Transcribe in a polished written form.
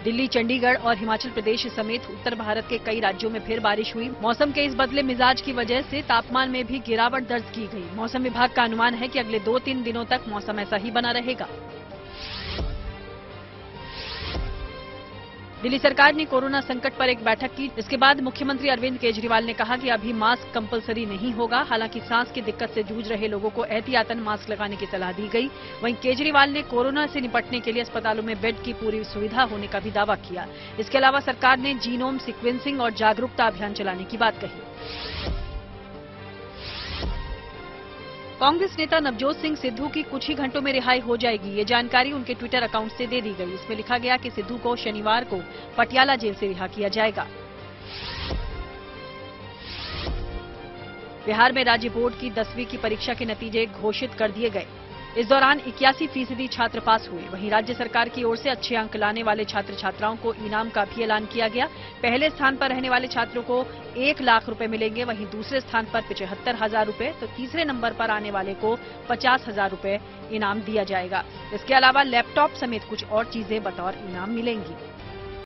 दिल्ली, चंडीगढ़ और हिमाचल प्रदेश समेत उत्तर भारत के कई राज्यों में फिर बारिश हुई। मौसम के इस बदले मिजाज की वजह से तापमान में भी गिरावट दर्ज की गई। मौसम विभाग का अनुमान है कि अगले 2-3 दिनों तक मौसम ऐसा ही बना रहेगा। दिल्ली सरकार ने कोरोना संकट पर एक बैठक की। इसके बाद मुख्यमंत्री अरविंद केजरीवाल ने कहा कि अभी मास्क कंपलसरी नहीं होगा। हालांकि सांस की दिक्कत से जूझ रहे लोगों को एहतियातन मास्क लगाने की सलाह दी गई। वहीं केजरीवाल ने कोरोना से निपटने के लिए अस्पतालों में बेड की पूरी सुविधा होने का भी दावा किया। इसके अलावा सरकार ने जीनोम सीक्वेंसिंग और जागरूकता अभियान चलाने की बात कही। कांग्रेस नेता नवजोत सिंह सिद्धू की कुछ ही घंटों में रिहाई हो जाएगी। ये जानकारी उनके ट्विटर अकाउंट से दे दी गई। इसमें लिखा गया कि सिद्धू को शनिवार को पटियाला जेल से रिहा किया जाएगा। बिहार में राज्य बोर्ड की 10वीं की परीक्षा के नतीजे घोषित कर दिए गए। इस दौरान 81% छात्र पास हुए। वहीं राज्य सरकार की ओर से अच्छे अंक लाने वाले छात्र छात्राओं को इनाम का भी ऐलान किया गया। पहले स्थान पर रहने वाले छात्रों को 1 लाख रुपए मिलेंगे। वहीं दूसरे स्थान पर 75,000 रुपए तो तीसरे नंबर पर आने वाले को 50,000 रुपए इनाम दिया जाएगा। इसके अलावा लैपटॉप समेत कुछ और चीजें बतौर इनाम मिलेंगी।